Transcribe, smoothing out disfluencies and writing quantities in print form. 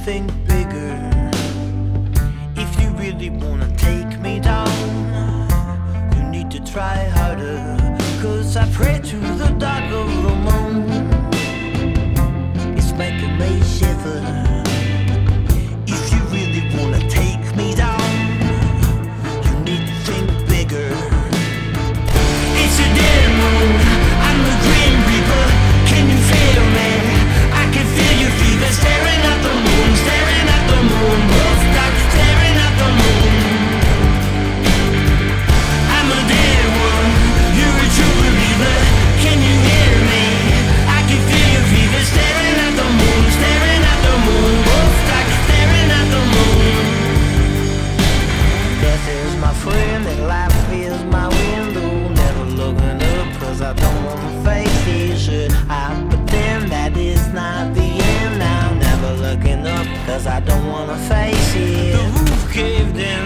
think bigger. If you really wanna take me down, you need to try harder. 'Cause I pray to the dark of the moon. It's making me shiver. If you really wanna take me down, you need to think bigger. It's a dead moon, I'm the Grim Reaper. Can you feel me? I can feel your fever. Staring at the moon, staring at the moon. Both dark, staring at the moon. I'm a dead one, you're a true believer. Can you hear me? I can feel your fever. Staring at the moon, staring at the moon. Both dark, staring at the moon. Death is my friend and life is my window. Never looking up 'cause I don't wanna face it. Should I pretend that it's not the end now? Never looking up 'cause I don't wanna face it. The roof caved in,